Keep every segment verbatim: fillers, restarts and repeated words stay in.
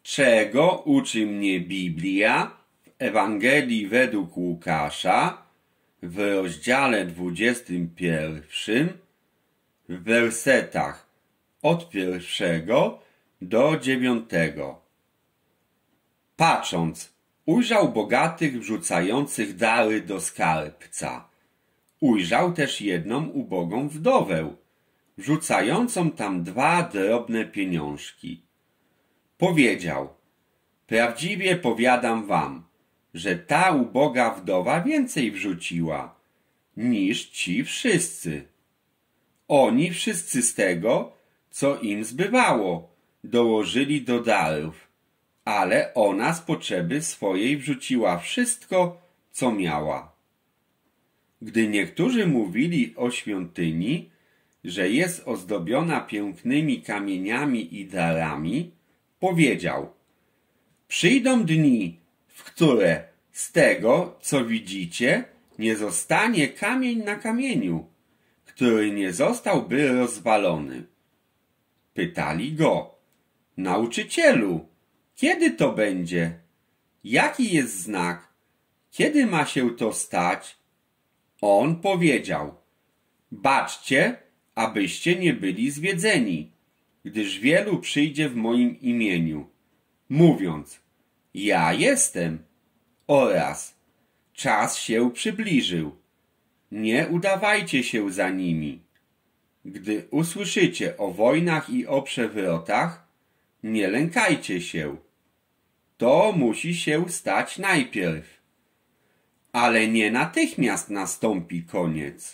Czego uczy mnie Biblia w Ewangelii według Łukasza w rozdziale dwudziestym pierwszym w wersetach od pierwszego do dziewiątego. Patrząc, ujrzał bogatych wrzucających dary do skarbca. Ujrzał też jedną ubogą wdowę, wrzucającą tam dwa drobne pieniążki. Powiedział: prawdziwie powiadam wam, że ta uboga wdowa więcej wrzuciła niż ci wszyscy. Oni wszyscy z tego, co im zbywało, dołożyli do darów, ale ona z potrzeby swojej wrzuciła wszystko, co miała. Gdy niektórzy mówili o świątyni, że jest ozdobiona pięknymi kamieniami i darami, powiedział: przyjdą dni, w które z tego, co widzicie, nie zostanie kamień na kamieniu, który nie zostałby rozwalony. Pytali go: nauczycielu, kiedy to będzie? Jaki jest znak? Kiedy ma się to stać? On powiedział: baczcie, abyście nie byli zwiedzeni, gdyż wielu przyjdzie w moim imieniu, mówiąc: ja jestem, oraz czas się przybliżył. Nie udawajcie się za nimi. Gdy usłyszycie o wojnach i o przewrotach, nie lękajcie się. To musi się stać najpierw, ale nie natychmiast nastąpi koniec.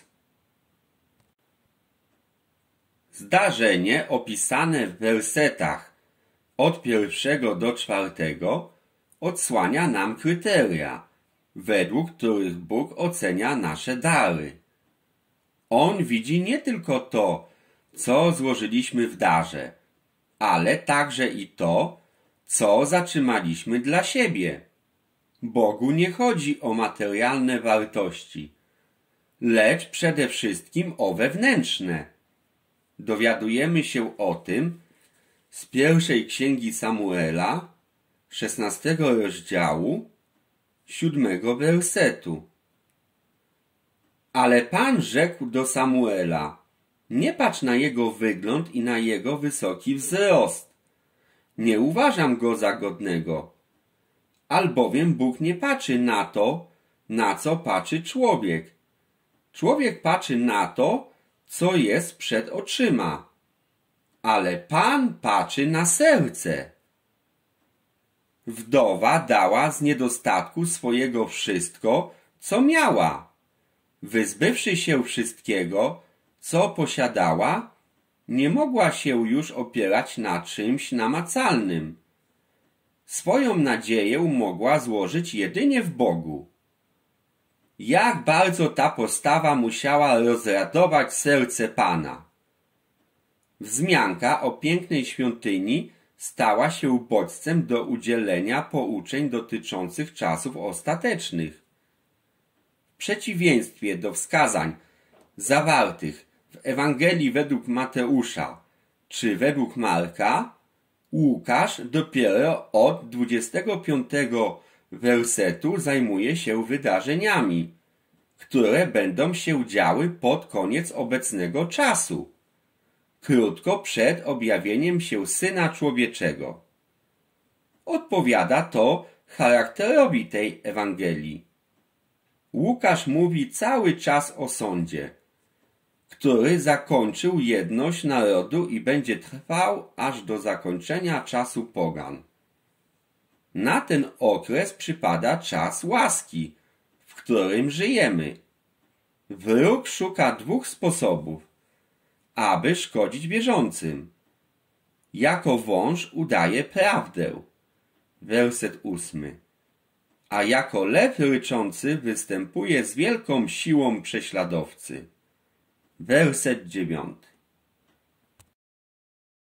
Zdarzenie opisane w wersetach od pierwszego do czwartego odsłania nam kryteria, według których Bóg ocenia nasze dary. On widzi nie tylko to, co złożyliśmy w darze, ale także i to, co zatrzymaliśmy dla siebie. Bogu nie chodzi o materialne wartości, lecz przede wszystkim o wewnętrzne. Dowiadujemy się o tym z pierwszej księgi Samuela, szesnastego rozdziału, siódmego wersetu. Ale Pan rzekł do Samuela: nie patrz na jego wygląd i na jego wysoki wzrost. Nie uważam go za godnego, albowiem Bóg nie patrzy na to, na co patrzy człowiek. Człowiek patrzy na to, co jest przed oczyma, ale Pan patrzy na serce. Wdowa dała z niedostatku swojego wszystko, co miała. Wyzbywszy się wszystkiego, co posiadała, nie mogła się już opierać na czymś namacalnym. Swoją nadzieję mogła złożyć jedynie w Bogu. Jak bardzo ta postawa musiała rozradować serce Pana. Wzmianka o pięknej świątyni stała się bodźcem do udzielenia pouczeń dotyczących czasów ostatecznych. W przeciwieństwie do wskazań zawartych w Ewangelii według Mateusza czy według Marka, Łukasz dopiero od dwudziestego piątego wersetu zajmuje się wydarzeniami, które będą się działy pod koniec obecnego czasu, krótko przed objawieniem się Syna Człowieczego. Odpowiada to charakterowi tej Ewangelii. Łukasz mówi cały czas o sądzie, który zakończył jedność narodu i będzie trwał aż do zakończenia czasu pogan. Na ten okres przypada czas łaski, w którym żyjemy. Wróg szuka dwóch sposobów, aby szkodzić wierzącym. Jako wąż udaje prawdę. Werset ósmy. A jako lew ryczący występuje z wielką siłą prześladowcy. Werset dziewiąty.